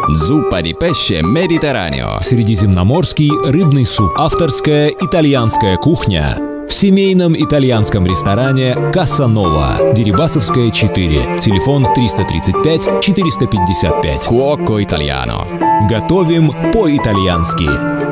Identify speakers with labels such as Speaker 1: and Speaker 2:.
Speaker 1: Zuppa di pesce Mediterraneo.
Speaker 2: Средиземноморский рыбный суп. Авторская итальянская кухня. В семейном итальянском ресторане «Касса Нова». Дерибасовская, 4. Телефон 335 455.
Speaker 1: Cuoco italiano.
Speaker 2: Готовим по-итальянски.